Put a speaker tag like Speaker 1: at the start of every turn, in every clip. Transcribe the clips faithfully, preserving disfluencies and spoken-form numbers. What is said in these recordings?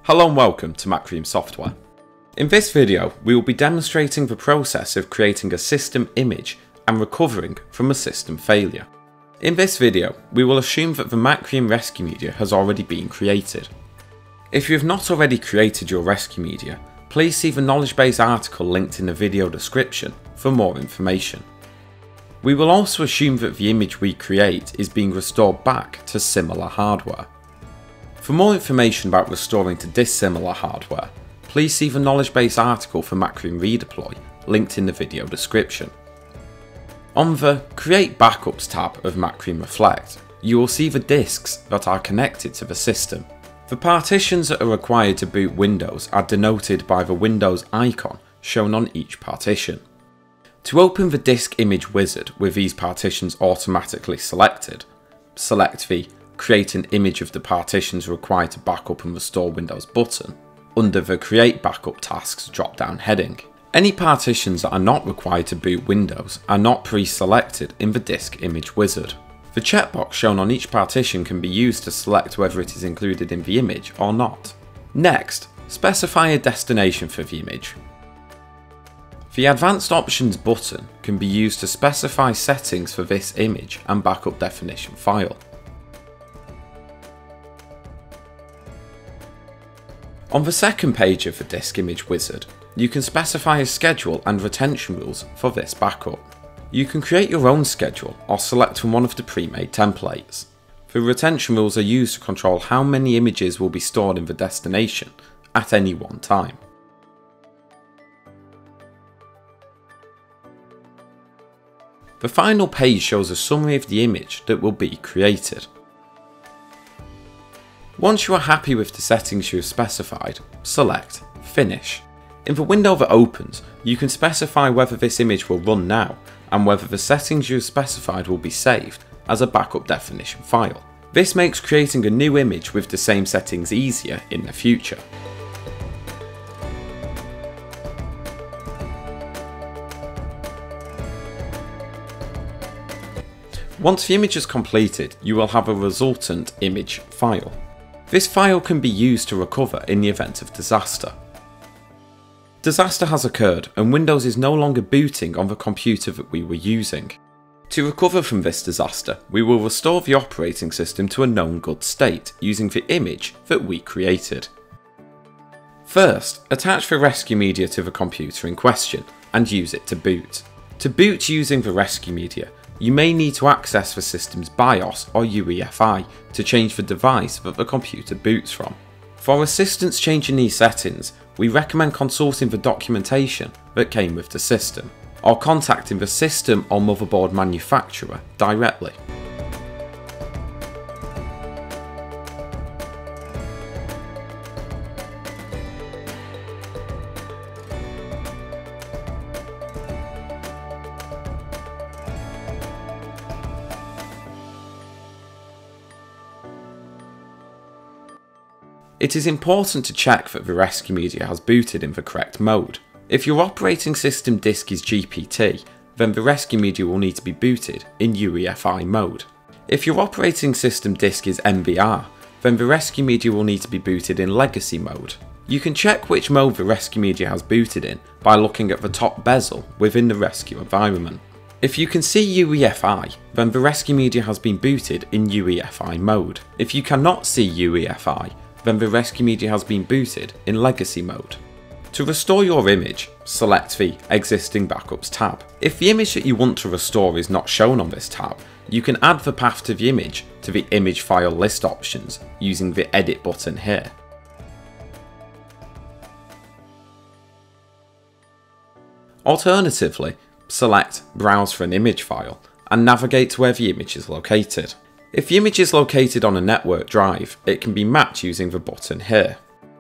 Speaker 1: Hello and welcome to Macrium Software. In this video, we will be demonstrating the process of creating a system image and recovering from a system failure. In this video, we will assume that the Macrium rescue media has already been created. If you have not already created your rescue media, please see the knowledge base article linked in the video description for more information. We will also assume that the image we create is being restored back to similar hardware. For more information about restoring to dissimilar hardware, please see the knowledge base article for Macrium Redeploy linked in the video description. On the Create Backups tab of Macrium Reflect, you will see the disks that are connected to the system. The partitions that are required to boot Windows are denoted by the Windows icon shown on each partition. To open the disk image wizard with these partitions automatically selected, select the Create an image of the partitions required to backup and restore Windows button under the Create Backup Tasks drop-down heading. Any partitions that are not required to boot Windows are not pre-selected in the disk image wizard. The checkbox shown on each partition can be used to select whether it is included in the image or not. Next, specify a destination for the image. The Advanced Options button can be used to specify settings for this image and backup definition file. On the second page of the disk image wizard, you can specify a schedule and retention rules for this backup. You can create your own schedule or select from one of the pre-made templates. The retention rules are used to control how many images will be stored in the destination at any one time. The final page shows a summary of the image that will be created. Once you are happy with the settings you have specified, select Finish. In the window that opens, you can specify whether this image will run now and whether the settings you have specified will be saved as a backup definition file. This makes creating a new image with the same settings easier in the future. Once the image is completed, you will have a resultant image file. This file can be used to recover in the event of disaster. Disaster has occurred and Windows is no longer booting on the computer that we were using. To recover from this disaster, we will restore the operating system to a known good state using the image that we created. First, attach the rescue media to the computer in question and use it to boot. To boot using the rescue media, you may need to access the system's BIOS or U E F I to change the device that the computer boots from. For assistance changing these settings, we recommend consulting the documentation that came with the system, or contacting the system or motherboard manufacturer directly. It is important to check that the rescue media has booted in the correct mode. If your operating system disk is G P T, then the rescue media will need to be booted in U E F I mode. If your operating system disk is M B R, then the rescue media will need to be booted in legacy mode. You can check which mode the rescue media has booted in by looking at the top bezel within the rescue environment. If you can see U E F I, then the rescue media has been booted in U E F I mode. If you cannot see U E F I, then the rescue media has been booted in legacy mode. To restore your image, select the Existing Backups tab. If the image that you want to restore is not shown on this tab, you can add the path to the image to the image file list options using the Edit button here. Alternatively, select Browse for an image file and navigate to where the image is located. If the image is located on a network drive, it can be mapped using the button here.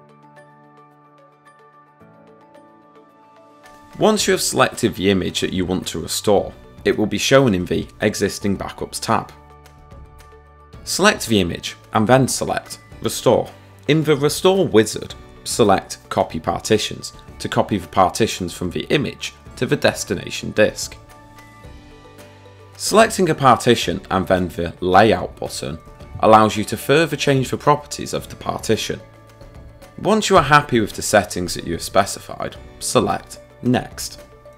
Speaker 1: Once you have selected the image that you want to restore, it will be shown in the Existing Backups tab. Select the image and then select Restore. In the Restore wizard, select Copy Partitions to copy the partitions from the image to the destination disk. Selecting a partition and then the Layout button allows you to further change the properties of the partition. Once you are happy with the settings that you have specified, select Next.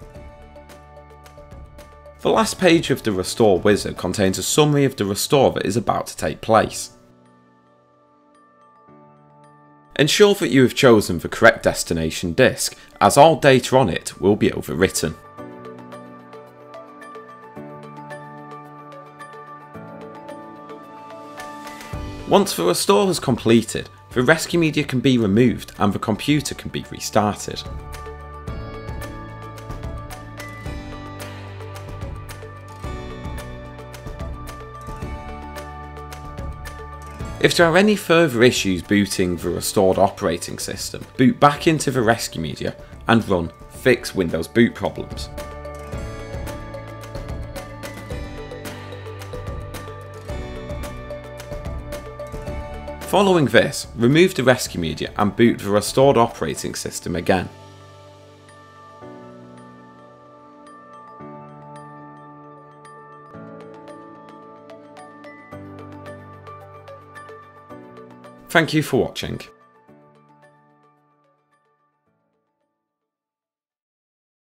Speaker 1: The last page of the Restore wizard contains a summary of the restore that is about to take place. Ensure that you have chosen the correct destination disk, as all data on it will be overwritten. Once the restore has completed, the rescue media can be removed and the computer can be restarted. If there are any further issues booting the restored operating system, boot back into the rescue media and run Fix Windows Boot Problems. Following this, remove the rescue media and boot the restored operating system again. Thank you for watching.